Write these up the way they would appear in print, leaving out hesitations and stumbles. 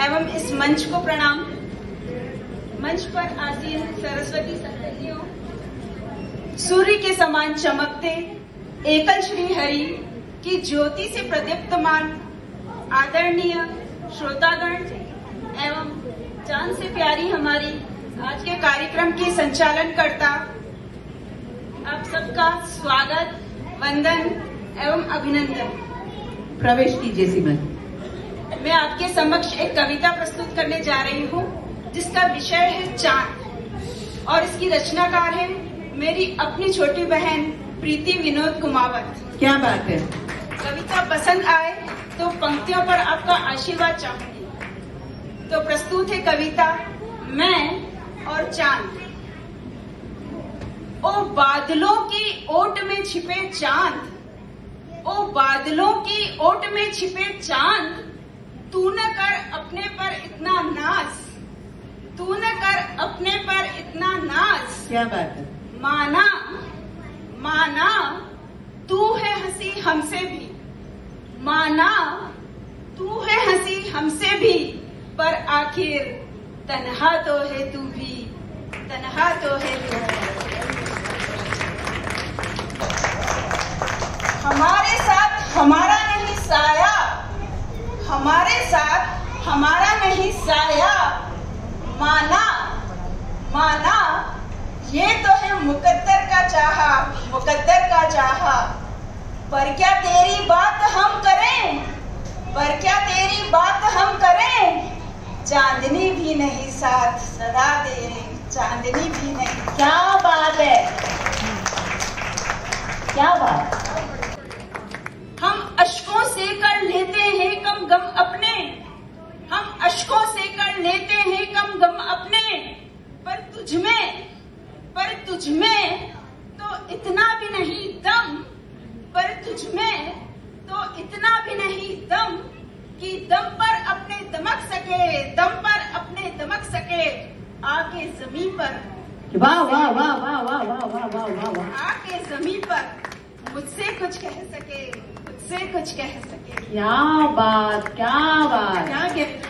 एवं इस मंच को प्रणाम। मंच पर आसीन सरस्वती संततियों, सूर्य के समान चमकते एकल श्री हरि की ज्योति से प्रदीप्तमान आदरणीय श्रोतागण एवं जान से प्यारी हमारी आज के कार्यक्रम की संचालनकर्ता, आप सबका स्वागत, वंदन एवं अभिनंदन। प्रवेश कीजिए सीमन। मैं आपके समक्ष एक कविता प्रस्तुत करने जा रही हूँ जिसका विषय है चांद और इसकी रचनाकार है मेरी अपनी छोटी बहन प्रीति विनोद कुमावत। क्या बात है। कविता पसंद आए तो पंक्तियों पर आपका आशीर्वाद चाहूंगी। तो प्रस्तुत है कविता मैं और चांद। ओ बादलों की ओट में छिपे चांद, ओ बादलों की ओट में छिपे चांद, तू न कर अपने पर इतना नाज, तू न कर अपने पर इतना नाज। क्या बात है। माना माना तू है हंसी हमसे भी, माना तू है हंसी हमसे भी, पर आखिर तन्हा तो है तू भी, तन्हा तो है तू भी। हमारे साथ हमारा नहीं साया, हमारे साथ हमारा नहीं साया, माना माना ये तो है मुकद्दर का चाहा, मुकद्दर का चाहा। पर क्या तेरी बात हम करें, पर क्या तेरी बात हम करें, चांदनी भी नहीं साथ सदा तेरे, चांदनी भी नहीं। क्या बात है, क्या बात। हम अश्कों से कर लेते हैं कम गम अपने, हम अश्कों से कर लेते हैं कम गम अपने, पर तुझमें तो इतना भी नहीं दम, पर तुझमें तो इतना भी नहीं दम कि दम पर अपने दमक सके, दम पर अपने दमक सके, आके जमीन पर। वाह वाह वाह वाह वाह वाह वाह वाह वाह वाह। आके जमीन पर मुझसे कुछ कह सके, मुझसे कुछ कह सके। क्या बात, क्या बात, क्या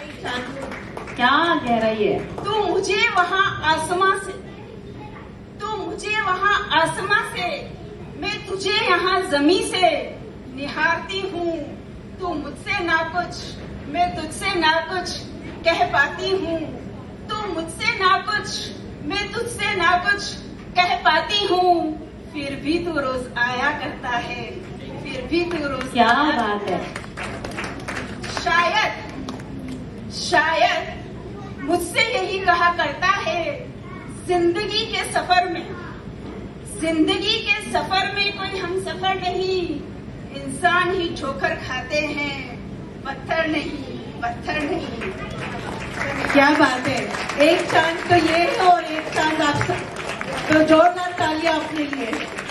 गहराई है। तू मुझे वहाँ आसमां से, तू मुझे वहाँ आसमां से, मैं तुझे यहाँ जमी से निहारती हूँ। तू मुझसे ना कुछ, मैं तुझसे ना कुछ कह पाती हूँ। तू मुझसे ना कुछ, मैं तुझसे ना कुछ कह पाती हूँ। फिर भी तू रोज आया करता है, फिर भी तू रोज। क्या बात है। शायद मुझसे यही कहा करता है, जिंदगी के सफर में, जिंदगी के सफर में कोई हम सफर नहीं, इंसान ही ठोकर खाते हैं, पत्थर नहीं, पत्थर नहीं। क्या बात है। एक चांद तो ये है और एक चांद आप सब, तो जोरदार तालियां अपने लिए।